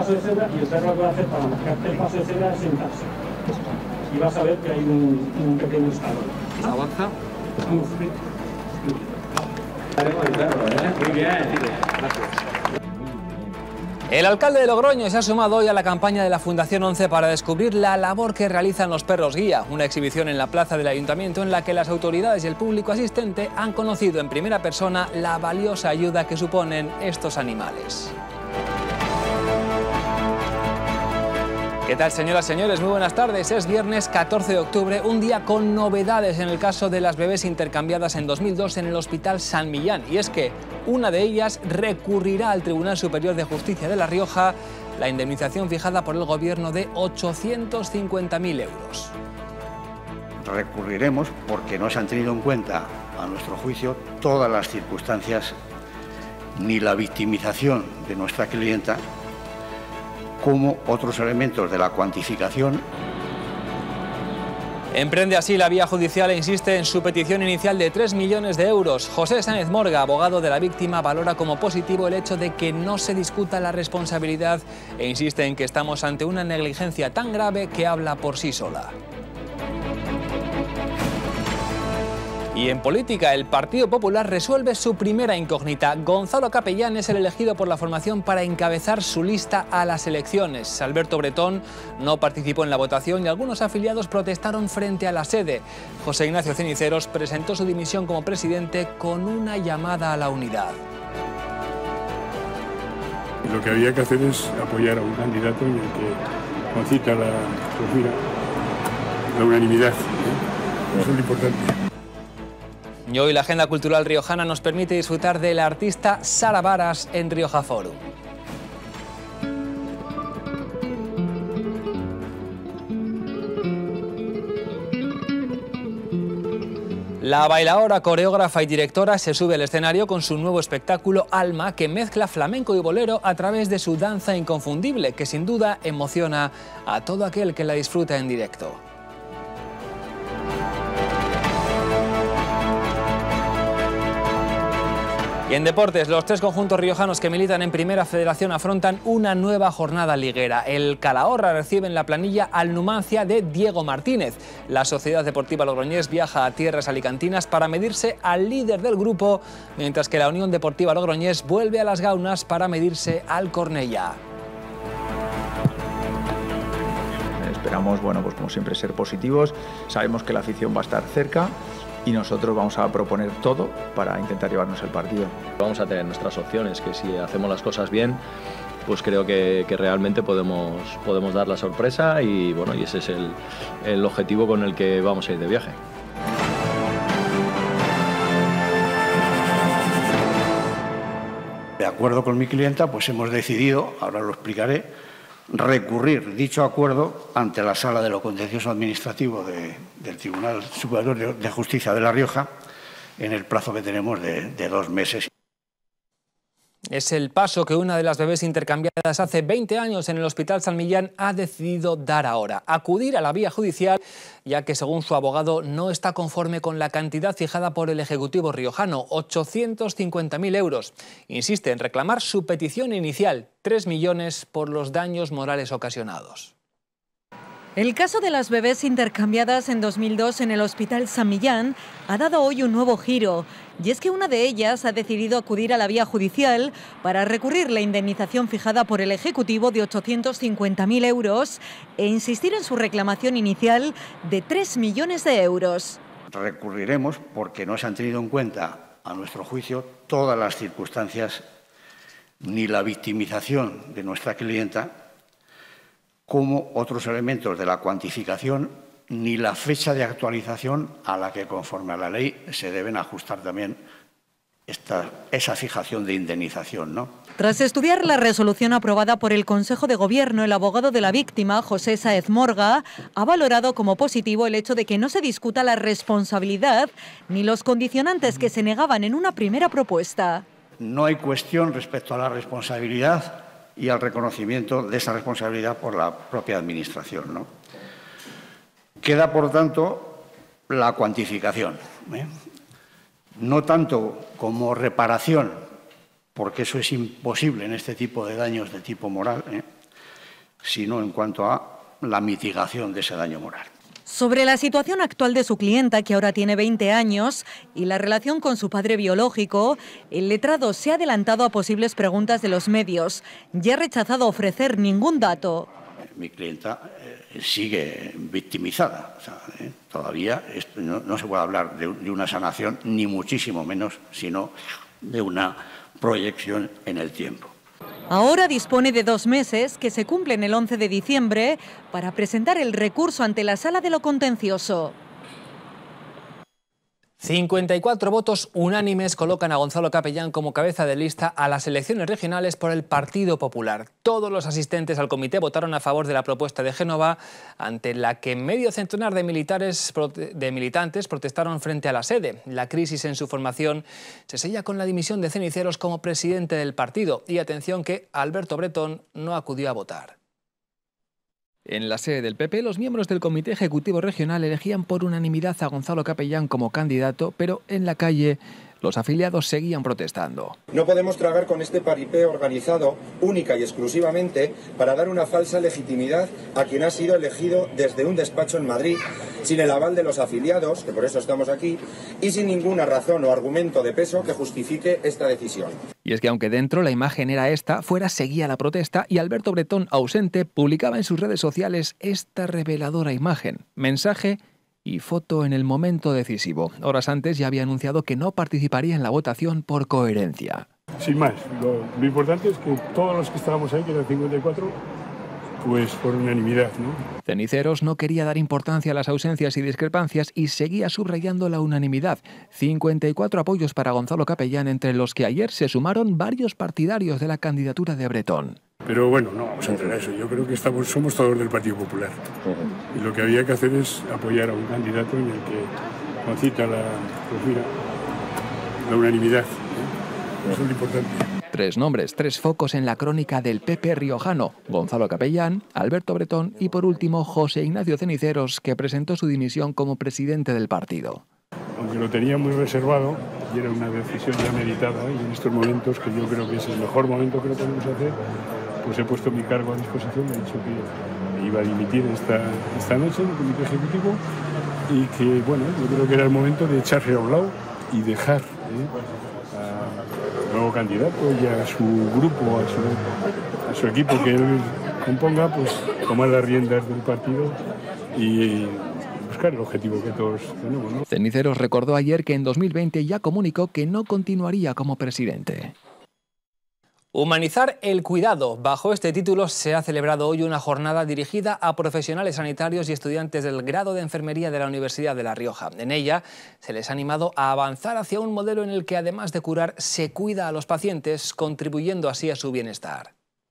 paso de cebra y el perro lo que va a hacer para marcarte el paso de cebra es sentarse. Y vas a ver que hay un pequeño escalón. Avanza. Muy bien. Gracias. El alcalde de Logroño se ha sumado hoy a la campaña de la Fundación 11 para descubrir la labor que realizan los perros guía, una exhibición en la plaza del Ayuntamiento en la que las autoridades y el público asistente han conocido en primera persona la valiosa ayuda que suponen estos animales. ¿Qué tal, señoras y señores? Muy buenas tardes. Es viernes 14 de octubre, un día con novedades en el caso de las bebés intercambiadas en 2002 en el Hospital San Millán. Y es que una de ellas recurrirá al Tribunal Superior de Justicia de La Rioja la indemnización fijada por el Gobierno de 850.000 euros. Recurriremos porque no se han tenido en cuenta, a nuestro juicio, todas las circunstancias, ni la victimización de nuestra clienta, como otros elementos de la cuantificación. Emprende así la vía judicial e insiste en su petición inicial de 3 millones de euros. José Sáenz Morga, abogado de la víctima, valora como positivo el hecho de que no se discuta la responsabilidad e insiste en que estamos ante una negligencia tan grave que habla por sí sola. Y en política, el Partido Popular resuelve su primera incógnita. Gonzalo Capellán es el elegido por la formación para encabezar su lista a las elecciones. Alberto Bretón no participó en la votación y algunos afiliados protestaron frente a la sede. José Ignacio Ceniceros presentó su dimisión como presidente con una llamada a la unidad. Lo que había que hacer es apoyar a un candidato en el que concita la unanimidad. Eso es lo importante. Y hoy la agenda cultural riojana nos permite disfrutar de la artista Sara Varas en Rioja Forum. La bailaora, coreógrafa y directora se sube al escenario con su nuevo espectáculo Alma, que mezcla flamenco y bolero a través de su danza inconfundible, que sin duda emociona a todo aquel que la disfruta en directo. Y en deportes, los tres conjuntos riojanos que militan en Primera Federación afrontan una nueva jornada liguera. El Calahorra recibe en la planilla al Numancia de Diego Martínez. La Sociedad Deportiva Logroñés viaja a tierras alicantinas para medirse al líder del grupo, mientras que la Unión Deportiva Logroñés vuelve a Las Gaunas para medirse al Cornellá. Esperamos, bueno, pues como siempre, ser positivos. Sabemos que la afición va a estar cerca y nosotros vamos a proponer todo para intentar llevarnos el partido. Vamos a tener nuestras opciones, que si hacemos las cosas bien, pues creo que realmente podemos dar la sorpresa y bueno, y ese es el objetivo con el que vamos a ir de viaje. De acuerdo con mi clienta, pues hemos decidido, ahora lo explicaré, recurrir dicho acuerdo ante la Sala de lo Contencioso Administrativo del Tribunal Superior de Justicia de La Rioja en el plazo que tenemos de 2 meses. Es el paso que una de las bebés intercambiadas hace 20 años en el Hospital San Millán ha decidido dar ahora. Acudir a la vía judicial, ya que según su abogado no está conforme con la cantidad fijada por el Ejecutivo riojano, 850.000 euros. Insiste en reclamar su petición inicial, 3 millones por los daños morales ocasionados. El caso de las bebés intercambiadas en 2002 en el Hospital San Millán ha dado hoy un nuevo giro. Y es que una de ellas ha decidido acudir a la vía judicial para recurrir la indemnización fijada por el Ejecutivo de 850.000 euros e insistir en su reclamación inicial de 3 millones de euros. Recurriremos porque no se han tenido en cuenta, a nuestro juicio, todas las circunstancias, ni la victimización de nuestra clienta, como otros elementos de la cuantificación, ni la fecha de actualización a la que, conforme a la ley, se deben ajustar también esa fijación de indemnización, ¿no? Tras estudiar la resolución aprobada por el Consejo de Gobierno, el abogado de la víctima, José Sáenz Morga, ha valorado como positivo el hecho de que no se discuta la responsabilidad ni los condicionantes que se negaban en una primera propuesta. No hay cuestión respecto a la responsabilidad y al reconocimiento de esa responsabilidad por la propia Administración, ¿no? Queda, por tanto, la cuantificación, no tanto como reparación, porque eso es imposible en este tipo de daños de tipo moral, sino en cuanto a la mitigación de ese daño moral. Sobre la situación actual de su clienta, que ahora tiene 20 años, y la relación con su padre biológico, el letrado se ha adelantado a posibles preguntas de los medios y ha rechazado ofrecer ningún dato. Mi clienta sigue victimizada. O sea, todavía no se puede hablar de una sanación, ni muchísimo menos, sino de una proyección en el tiempo. Ahora dispone de 2 meses, que se cumplen el 11 de diciembre, para presentar el recurso ante la Sala de lo Contencioso. 54 votos unánimes colocan a Gonzalo Capellán como cabeza de lista a las elecciones regionales por el Partido Popular. Todos los asistentes al comité votaron a favor de la propuesta de Génova, ante la que medio centenar de militantes protestaron frente a la sede. La crisis en su formación se sella con la dimisión de Ceniceros como presidente del partido. Y atención que Alberto Bretón no acudió a votar. En la sede del PP, los miembros del Comité Ejecutivo Regional elegían por unanimidad a Gonzalo Capellán como candidato, pero en la calle los afiliados seguían protestando. No podemos tragar con este paripé organizado única y exclusivamente para dar una falsa legitimidad a quien ha sido elegido desde un despacho en Madrid, sin el aval de los afiliados, que por eso estamos aquí, y sin ninguna razón o argumento de peso que justifique esta decisión. Y es que aunque dentro la imagen era esta, fuera seguía la protesta y Alberto Bretón, ausente, publicaba en sus redes sociales esta reveladora imagen, mensaje y foto en el momento decisivo. Horas antes ya había anunciado que no participaría en la votación por coherencia. Sin más, lo importante es que todos los que estábamos ahí, que eran 54, pues por unanimidad, ¿no? Ceniceros no quería dar importancia a las ausencias y discrepancias y seguía subrayando la unanimidad. 54 apoyos para Gonzalo Capellán, entre los que ayer se sumaron varios partidarios de la candidatura de Bretón. Pero bueno, no vamos a entrar a eso. Yo creo que somos todos del Partido Popular. Y lo que había que hacer es apoyar a un candidato en el que concita la unanimidad. Eso es lo importante. 3 nombres, 3 focos en la crónica del PP riojano: Gonzalo Capellán, Alberto Bretón y, por último, José Ignacio Ceniceros, que presentó su dimisión como presidente del partido. Aunque lo tenía muy reservado y era una decisión ya meditada, y en estos momentos, que yo creo que es el mejor momento que lo podemos hacer, pues he puesto mi cargo a disposición. Me he dicho que iba a dimitir esta noche en el Comité Ejecutivo y que, bueno, yo creo que era el momento de echarse a un lado y dejar al nuevo candidato y a su grupo, a su equipo que él componga, pues tomar las riendas del partido y buscar el objetivo que todos tenemos, ¿no? Ceniceros recordó ayer que en 2020 ya comunicó que no continuaría como presidente. Humanizar el cuidado. Bajo este título se ha celebrado hoy una jornada dirigida a profesionales sanitarios y estudiantes del grado de enfermería de la Universidad de La Rioja. En ella se les ha animado a avanzar hacia un modelo en el que, además de curar, se cuida a los pacientes, contribuyendo así a su bienestar.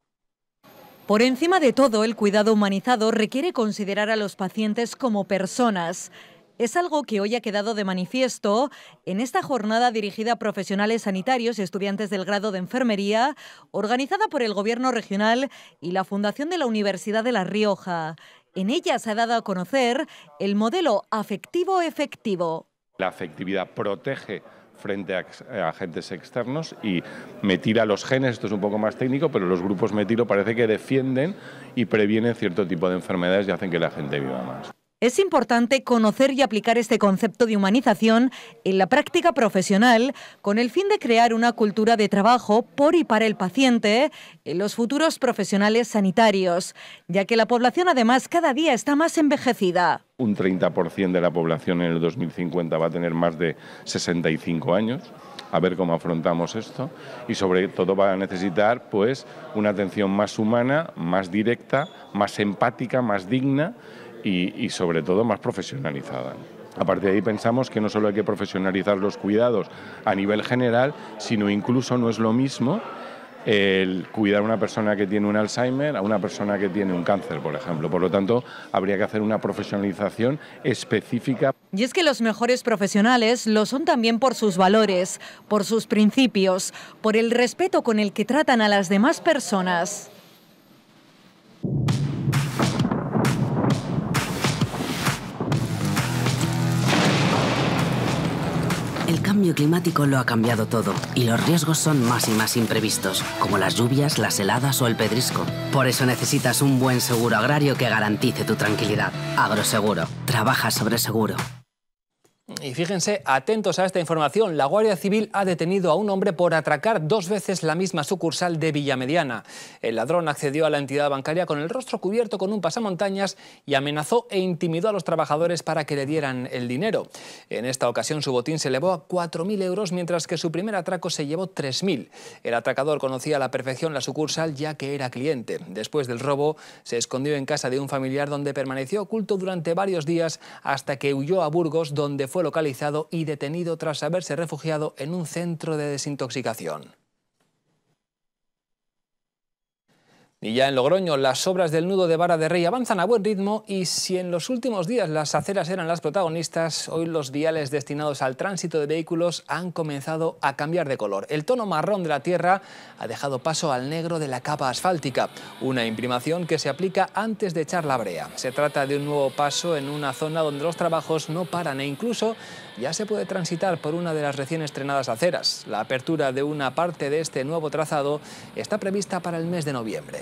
Por encima de todo, el cuidado humanizado requiere considerar a los pacientes como personas. Es algo que hoy ha quedado de manifiesto en esta jornada dirigida a profesionales sanitarios y estudiantes del grado de enfermería, organizada por el Gobierno regional y la Fundación de la Universidad de La Rioja. En ella se ha dado a conocer el modelo afectivo efectivo. La afectividad protege frente a agentes externos y metila los genes, esto es un poco más técnico, pero los grupos metilo parece que defienden y previenen cierto tipo de enfermedades y hacen que la gente viva más. Es importante conocer y aplicar este concepto de humanización en la práctica profesional con el fin de crear una cultura de trabajo por y para el paciente en los futuros profesionales sanitarios, ya que la población además cada día está más envejecida. Un 30% de la población en el 2050 va a tener más de 65 años. A ver cómo afrontamos esto y sobre todo va a necesitar pues una atención más humana, más directa, más empática, más digna y sobre todo más profesionalizada. A partir de ahí pensamos que no solo hay que profesionalizar los cuidados a nivel general, sino incluso no es lo mismo el cuidar a una persona que tiene un Alzheimer a una persona que tiene un cáncer, por ejemplo. Por lo tanto, habría que hacer una profesionalización específica. Y es que los mejores profesionales lo son también por sus valores, por sus principios, por el respeto con el que tratan a las demás personas. El campo cambio climático lo ha cambiado todo y los riesgos son más y más imprevistos, como las lluvias, las heladas o el pedrisco. Por eso necesitas un buen seguro agrario que garantice tu tranquilidad. Agroseguro. Trabaja sobre seguro. Y fíjense, atentos a esta información, la Guardia Civil ha detenido a un hombre por atracar 2 veces la misma sucursal de Villamediana. El ladrón accedió a la entidad bancaria con el rostro cubierto con un pasamontañas y amenazó e intimidó a los trabajadores para que le dieran el dinero. En esta ocasión su botín se elevó a 4.000 euros, mientras que su primer atraco se llevó 3.000. El atracador conocía a la perfección la sucursal ya que era cliente. Después del robo, se escondió en casa de un familiar donde permaneció oculto durante varios días hasta que huyó a Burgos, donde fue localizado y detenido tras haberse refugiado en un centro de desintoxicación. Y ya en Logroño, las obras del nudo de Vara de Rey avanzan a buen ritmo y si en los últimos días las aceras eran las protagonistas, hoy los viales destinados al tránsito de vehículos han comenzado a cambiar de color. El tono marrón de la tierra ha dejado paso al negro de la capa asfáltica, una imprimación que se aplica antes de echar la brea. Se trata de un nuevo paso en una zona donde los trabajos no paran e incluso ya se puede transitar por una de las recién estrenadas aceras. La apertura de una parte de este nuevo trazado está prevista para el mes de noviembre.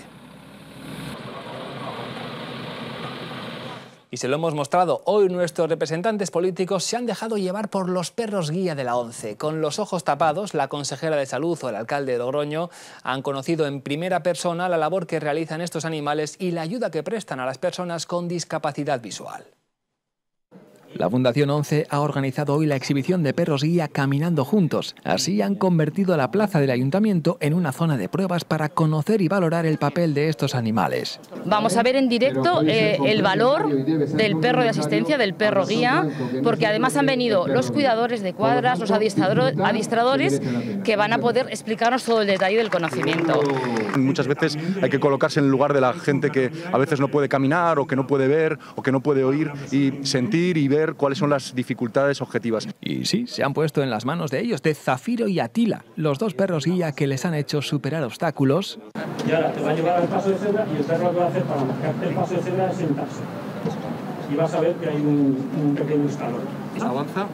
Y se lo hemos mostrado, hoy nuestros representantes políticos se han dejado llevar por los perros guía de la ONCE. Con los ojos tapados, la consejera de Salud o el alcalde de Logroño han conocido en primera persona la labor que realizan estos animales y la ayuda que prestan a las personas con discapacidad visual. La Fundación ONCE ha organizado hoy la exhibición de perros guía Caminando Juntos. Así han convertido la plaza del ayuntamiento en una zona de pruebas para conocer y valorar el papel de estos animales. Vamos a ver en directo el valor del perro de asistencia, del perro guía, porque además han venido los cuidadores de cuadras, los adiestradores, que van a poder explicarnos todo el detalle del conocimiento. Muchas veces hay que colocarse en el lugar de la gente que a veces no puede caminar o que no puede ver o que no puede oír y sentir y ver cuáles son las dificultades objetivas. Y sí, se han puesto en las manos de ellos, de Zafiro y Atila, los 2 perros guía que les han hecho superar obstáculos. Y ahora te va a llevar al paso de cebra y el perro lo que va a hacer para marcarte el paso de cebra es sentarse. Y vas a ver que hay un pequeño escalón. ¿Avanza?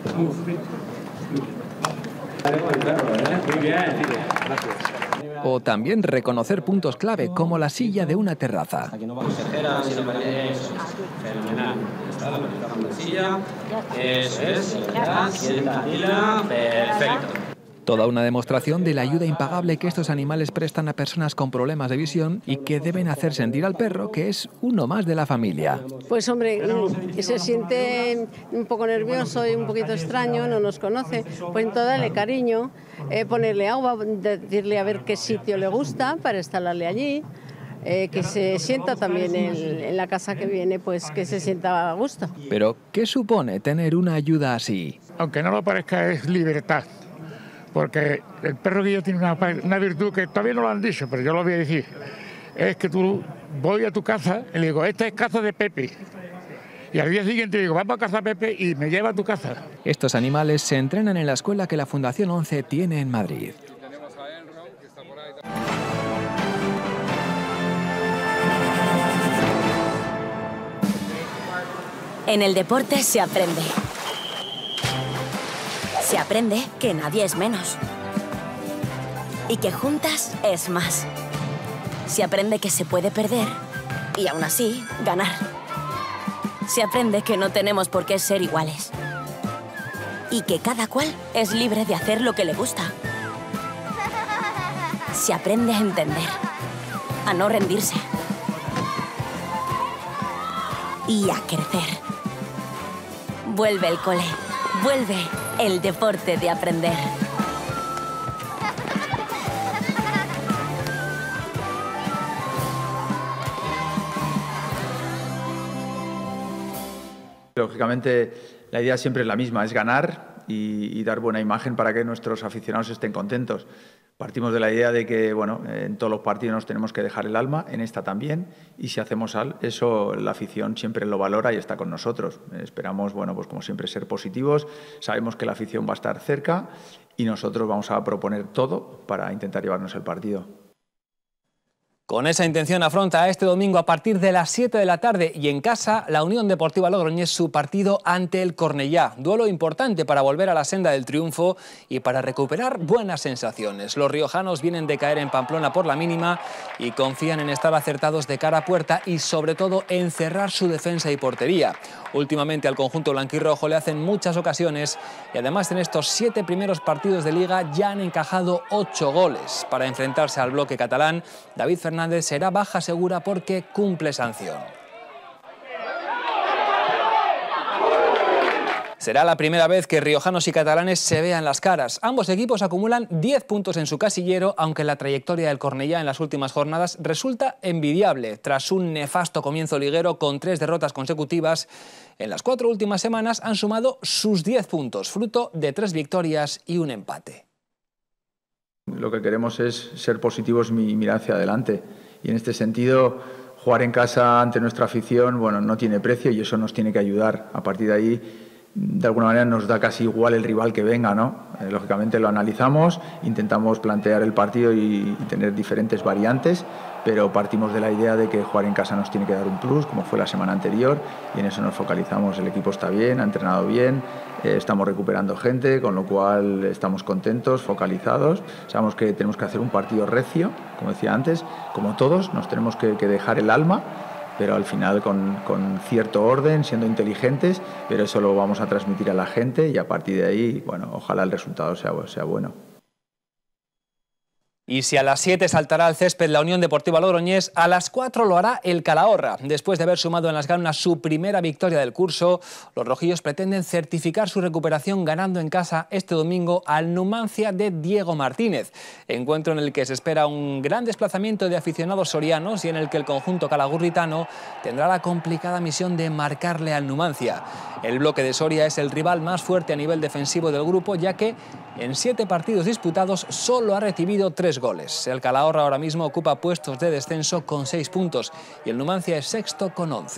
Muy bien, gracias. O también reconocer puntos clave, como la silla de una terraza. Aquí no vamos a fenomenal. Está la silla. Eso es. Perfecto. Toda una demostración de la ayuda impagable que estos animales prestan a personas con problemas de visión y que deben hacer sentir al perro que es uno más de la familia. Pues hombre, se siente un poco nervioso y un poquito extraño, no nos conoce, pues entonces darle cariño, ponerle agua, decirle a ver qué sitio le gusta para instalarle allí. Que se sienta también en la casa que viene, pues que se sienta a gusto. Pero, ¿qué supone tener una ayuda así? Aunque no lo parezca, es libertad. Porque el perro guía tiene una virtud que todavía no lo han dicho, pero yo lo voy a decir. Es que tú voy a tu casa y le digo, esta es casa de Pepe. Y al día siguiente digo, vamos a casa de Pepe y me lleva a tu casa. Estos animales se entrenan en la escuela que la Fundación ONCE tiene en Madrid. En el deporte se aprende. Se aprende que nadie es menos. Y que juntas es más. Se aprende que se puede perder y aún así ganar. Se aprende que no tenemos por qué ser iguales. Y que cada cual es libre de hacer lo que le gusta. Se aprende a entender, a no rendirse. Y a crecer. Vuelve el cole, vuelve el deporte de aprender. Lógicamente, la idea siempre es la misma, es ganar y dar buena imagen para que nuestros aficionados estén contentos. Partimos de la idea de que, bueno, en todos los partidos nos tenemos que dejar el alma, en esta también, y si hacemos eso, la afición siempre lo valora y está con nosotros. Esperamos, bueno, pues como siempre, ser positivos. Sabemos que la afición va a estar cerca y nosotros vamos a proponer todo para intentar llevarnos el partido. Con esa intención afronta este domingo a partir de las 7 de la tarde y en casa la Unión Deportiva Logroñés su partido ante el Cornellá. Duelo importante para volver a la senda del triunfo y para recuperar buenas sensaciones. Los riojanos vienen de caer en Pamplona por la mínima y confían en estar acertados de cara a puerta y sobre todo en cerrar su defensa y portería. Últimamente al conjunto blanquirrojo le hacen muchas ocasiones y además en estos 7 primeros partidos de Liga ya han encajado 8 goles. Para enfrentarse al bloque catalán, David Fernández será baja segura porque cumple sanción. Será la primera vez que riojanos y catalanes se vean las caras. Ambos equipos acumulan 10 puntos en su casillero, aunque la trayectoria del Cornellá en las últimas jornadas resulta envidiable. Tras un nefasto comienzo liguero con 3 derrotas consecutivas, en las 4 últimas semanas han sumado sus 10 puntos, fruto de 3 victorias y un empate. Lo que queremos es ser positivos y mirar hacia adelante. Y en este sentido, jugar en casa ante nuestra afición, bueno, no tiene precio y eso nos tiene que ayudar. A partir de ahí, de alguna manera nos da casi igual el rival que venga, ¿no? Lógicamente lo analizamos, intentamos plantear el partido y tener diferentes variantes, pero partimos de la idea de que jugar en casa nos tiene que dar un plus, como fue la semana anterior, y en eso nos focalizamos. El equipo está bien, ha entrenado bien, estamos recuperando gente, con lo cual estamos contentos, focalizados. Sabemos que tenemos que hacer un partido recio, como decía antes, como todos, nos tenemos que dejar el alma, pero al final con cierto orden, siendo inteligentes, pero eso lo vamos a transmitir a la gente y a partir de ahí, bueno, ojalá el resultado sea bueno. Y si a las 7 saltará al césped la Unión Deportiva Logroñés, a las 4 lo hará el Calahorra. Después de haber sumado en las Gaunas su primera victoria del curso, los rojillos pretenden certificar su recuperación ganando en casa este domingo al Numancia de Diego Martínez. Encuentro en el que se espera un gran desplazamiento de aficionados sorianos y en el que el conjunto calagurritano tendrá la complicada misión de marcarle al Numancia. El bloque de Soria es el rival más fuerte a nivel defensivo del grupo, ya que en 7 partidos disputados solo ha recibido 3 goles. El Calahorra ahora mismo ocupa puestos de descenso con 6 puntos y el Numancia es sexto con 11.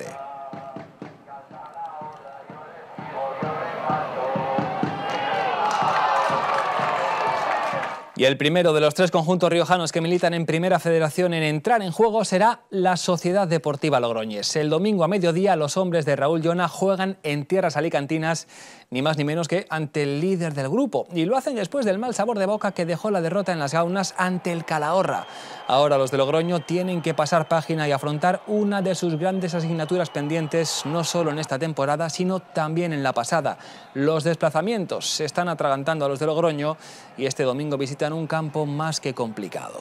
Y el primero de los 3 conjuntos riojanos que militan en Primera Federación en entrar en juego será la Sociedad Deportiva Logroñés. El domingo a mediodía los hombres de Raúl Llona juegan en tierras alicantinas, ni más ni menos que ante el líder del grupo. Y lo hacen después del mal sabor de boca que dejó la derrota en las Gaunas ante el Calahorra. Ahora los de Logroño tienen que pasar página y afrontar una de sus grandes asignaturas pendientes, no solo en esta temporada, sino también en la pasada. Los desplazamientos se están atragantando a los de Logroño y este domingo visitan un campo más que complicado.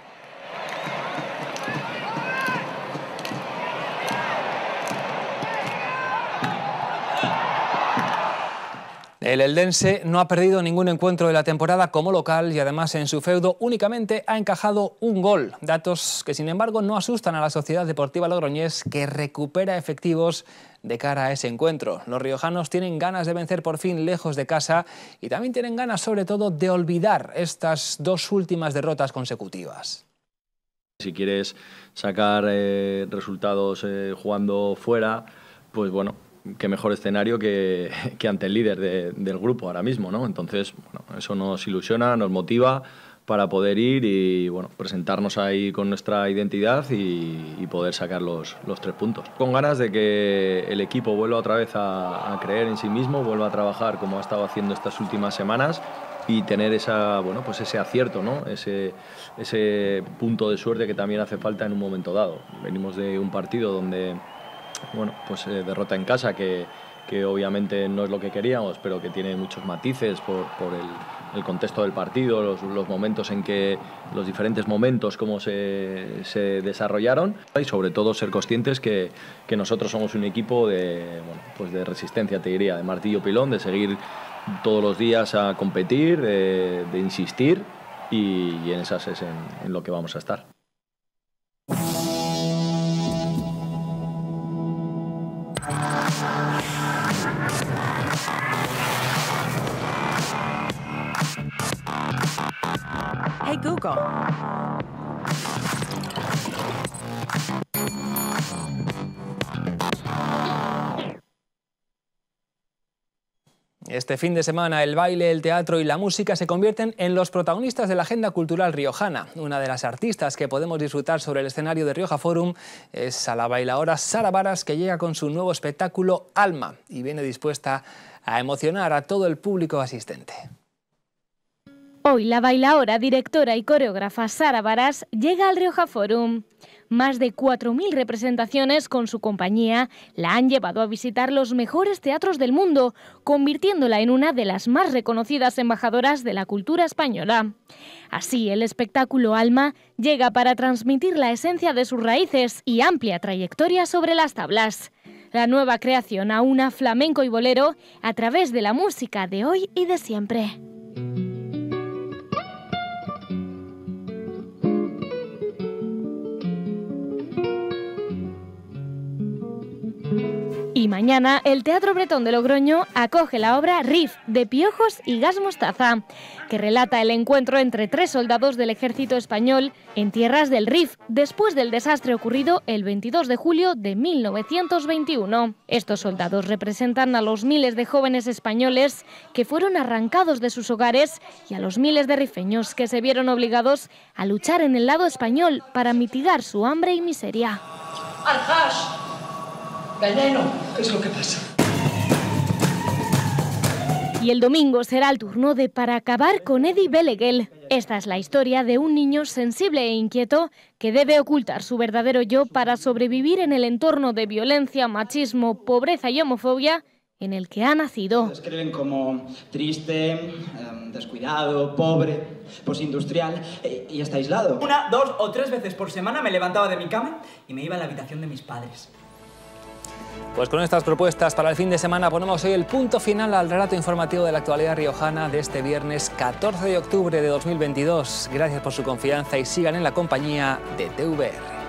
El eldense no ha perdido ningún encuentro de la temporada como local y además en su feudo únicamente ha encajado un gol. Datos que sin embargo no asustan a la Sociedad Deportiva Logroñés, que recupera efectivos de cara a ese encuentro. Los riojanos tienen ganas de vencer por fin lejos de casa y también tienen ganas sobre todo de olvidar estas 2 últimas derrotas consecutivas. Si quieres sacar resultados jugando fuera, pues bueno, qué mejor escenario que ante el líder del grupo ahora mismo, ¿no? Entonces, bueno, eso nos ilusiona, nos motiva para poder ir y bueno, presentarnos ahí con nuestra identidad y poder sacar los 3 puntos. Con ganas de que el equipo vuelva otra vez a creer en sí mismo, vuelva a trabajar como ha estado haciendo estas últimas semanas y tener ese acierto, ¿no? Ese punto de suerte que también hace falta en un momento dado. Venimos de un partido donde derrota en casa que obviamente no es lo que queríamos, pero que tiene muchos matices por el contexto del partido, los momentos en que, los diferentes momentos cómo se desarrollaron y sobre todo ser conscientes que nosotros somos un equipo de resistencia, te diría, de martillo pilón, de seguir todos los días a competir, de insistir y en esas es en lo que vamos a estar. Hey Google. Este fin de semana el baile, el teatro y la música se convierten en los protagonistas de la agenda cultural riojana. Una de las artistas que podemos disfrutar sobre el escenario de Rioja Forum es a la bailaora Sara Varas, que llega con su nuevo espectáculo Alma y viene dispuesta a emocionar a todo el público asistente. Hoy la bailaora, directora y coreógrafa Sara Varas llega al Rioja Forum. Más de 4.000 representaciones con su compañía la han llevado a visitar los mejores teatros del mundo, convirtiéndola en una de las más reconocidas embajadoras de la cultura española. Así, el espectáculo Alma llega para transmitir la esencia de sus raíces y amplia trayectoria sobre las tablas. La nueva creación aúna flamenco y bolero a través de la música de hoy y de siempre. Y mañana el Teatro Bretón de Logroño acoge la obra Rif, de Piojos y Gas Mostaza, que relata el encuentro entre 3 soldados del ejército español en tierras del Rif, después del desastre ocurrido el 22 de julio de 1921. Estos soldados representan a los miles de jóvenes españoles que fueron arrancados de sus hogares y a los miles de rifeños que se vieron obligados a luchar en el lado español para mitigar su hambre y miseria. ¡Al-Hash! ¡Veneno! ¿Qué es lo que pasa? Y el domingo será el turno de Para acabar con Eddie Beleguel. Esta es la historia de un niño sensible e inquieto que debe ocultar su verdadero yo para sobrevivir en el entorno de violencia, machismo, pobreza y homofobia en el que ha nacido. Lo describen como triste, descuidado, pobre, postindustrial y hasta aislado. 1, 2 o 3 veces por semana me levantaba de mi cama y me iba a la habitación de mis padres. Pues con estas propuestas para el fin de semana ponemos hoy el punto final al relato informativo de la actualidad riojana de este viernes 14 de octubre de 2022. Gracias por su confianza y sigan en la compañía de TVR.